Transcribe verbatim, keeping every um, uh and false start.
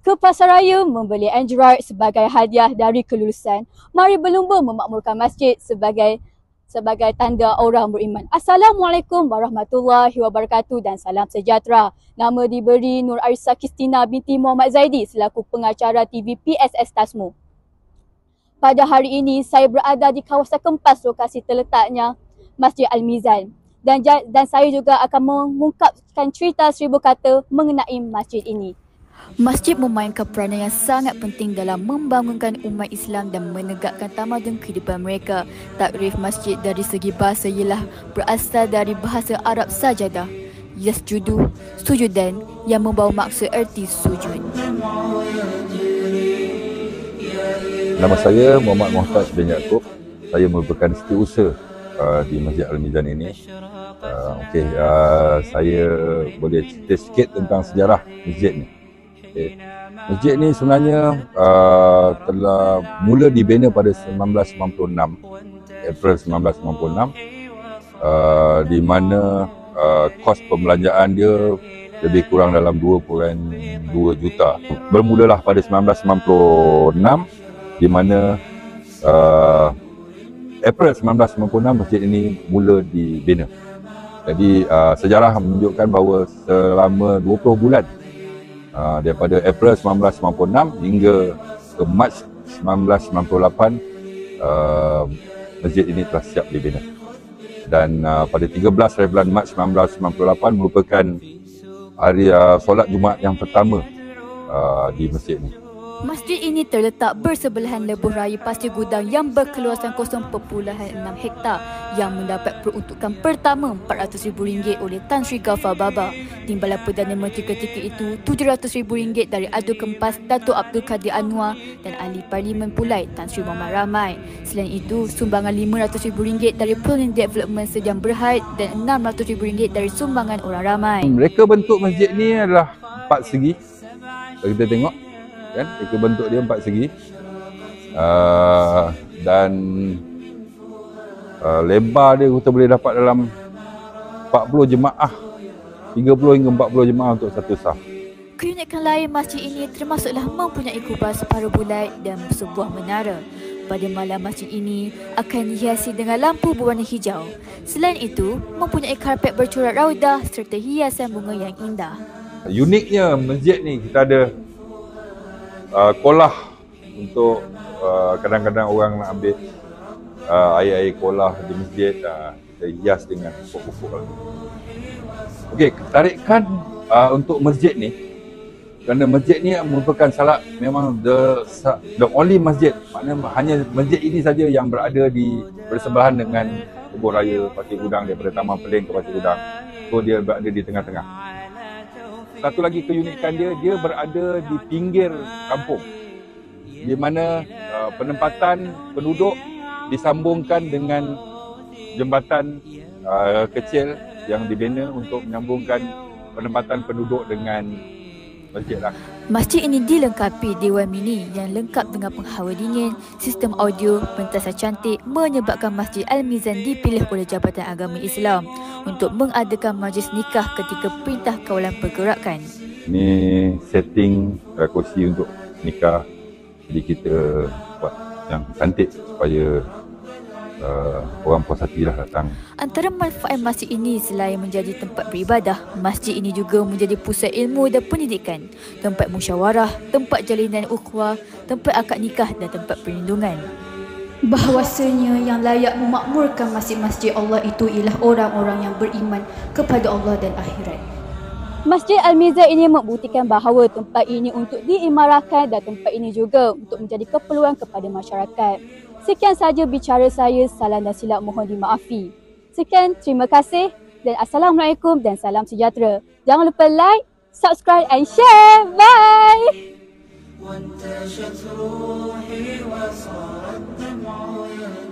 ke pasaraya membeli Android sebagai hadiah dari kelulusan. Mari berlumba memakmurkan masjid sebagai sebagai tanda orang beriman. Assalamualaikum warahmatullahi wabarakatuh dan salam sejahtera. Nama diberi Nur Arisa Kristina binti Muhammad Zaidi selaku pengacara T V P S S Tasmu. Pada hari ini saya berada di kawasan Kempas, lokasi terletaknya Masjid Al-Mizan. Dan, dan saya juga akan mengungkapkan cerita seribu kata mengenai masjid ini. Masjid memainkan peranan yang sangat penting dalam membangunkan umat Islam dan menegakkan tamadun kehidupan mereka. Takrif masjid dari segi bahasa ialah berasal dari bahasa Arab sajadah, yasjudu, sujudan, yang membawa maksud erti sujud. Nama saya Muhammad Muhammad bin Yaakob. Saya merupakan setiausaha uh, di Masjid Al-Mizan ini. Uh, Okey, uh, saya boleh cerita sikit tentang sejarah masjid ni. Okay. Masjid ni sebenarnya uh, telah mula dibina pada sembilan belas sembilan puluh enam, April sembilan belas sembilan puluh enam, uh, di mana uh, kos pembelanjaan dia lebih kurang dalam dua perpuluhan dua juta. Bermulalah pada sembilan belas sembilan puluh enam, di mana uh, April sembilan belas sembilan puluh enam masjid ini mula dibina. Jadi uh, sejarah menunjukkan bahawa selama dua puluh bulan, Uh, daripada April sembilan belas sembilan puluh enam hingga ke Mac sembilan belas sembilan puluh lapan, uh, masjid ini telah siap dibina. Dan uh, pada tiga belas hari bulan Mac sembilan belas sembilan puluh lapan merupakan hari uh, solat Jumaat yang pertama uh, di masjid ini. Masjid ini terletak bersebelahan lebuh raya Pasir Gudang yang berkeluasan kosong perpuluhan enam hektar yang mendapat peruntukan pertama empat ratus ribu ringgit oleh Tan Sri Ghaffar Baba. Timbalan Perdana Menteri ketika itu tujuh ratus ribu ringgit dari Adu Kempas Datuk Abdul Kadir Anwar dan Ahli Parlimen Pulai Tan Sri Muhammad Ramai. Selain itu, sumbangan lima ratus ribu ringgit dari Planning Development Sdn Bhd dan enam ratus ribu ringgit dari sumbangan orang ramai. Mereka bentuk masjid ni adalah empat segi. Kalau kita tengok, kan, itu bentuk dia empat segi, uh, dan uh, lebar dia kita boleh dapat dalam empat puluh jemaah, tiga puluh hingga empat puluh jemaah untuk satu saf. Keunikan lain masjid ini termasuklah mempunyai kubah separuh bulat dan sebuah menara. Pada malam masjid ini akan dihiasi dengan lampu berwarna hijau. Selain itu, mempunyai karpet bercorak raudah serta hiasan bunga yang indah. Uniknya masjid ni kita ada Uh, kolah untuk uh, kadang-kadang orang nak ambil uh, air-air kolah di masjid, uh, kita hias dengan pokok-pokok. Okey, ketarikan uh, untuk masjid ni, kerana masjid ni merupakan salah, memang the the only masjid, maknanya hanya masjid ini saja yang berada di bersebelahan dengan lebuh raya Pasir Gudang, daripada Taman Peling ke Pasir Gudang. So dia berada di tengah-tengah. Satu lagi keunikan dia, dia berada di pinggir kampung, di mana uh, penempatan penduduk disambungkan dengan jembatan uh, kecil yang dibina untuk menyambungkan penempatan penduduk dengan masjid lah. Masjid ini dilengkapi Dewan Mini yang lengkap dengan penghawa dingin, sistem audio, pentasan cantik, menyebabkan Masjid Al-Mizan dipilih oleh Jabatan Agama Islam untuk mengadakan majlis nikah ketika Perintah Kawalan Pergerakan. Ini setting uh, kursi untuk nikah, jadi kita buat yang cantik supaya Uh, orang puas hati lah datang. Antara manfaat masjid ini selain menjadi tempat beribadah, masjid ini juga menjadi pusat ilmu dan pendidikan, tempat musyawarah, tempat jalinan ukhuwah, tempat akad nikah dan tempat perlindungan. Bahawasanya yang layak memakmurkan masjid-masjid Allah itu ialah orang-orang yang beriman kepada Allah dan akhirat. Masjid Al-Mizan ini membuktikan bahawa tempat ini untuk diimarahkan dan tempat ini juga untuk menjadi keperluan kepada masyarakat. Sekian sahaja bicara saya, salah dan silap mohon dimaafi. Sekian, terima kasih dan Assalamualaikum dan salam sejahtera. Jangan lupa like, subscribe and share. Bye!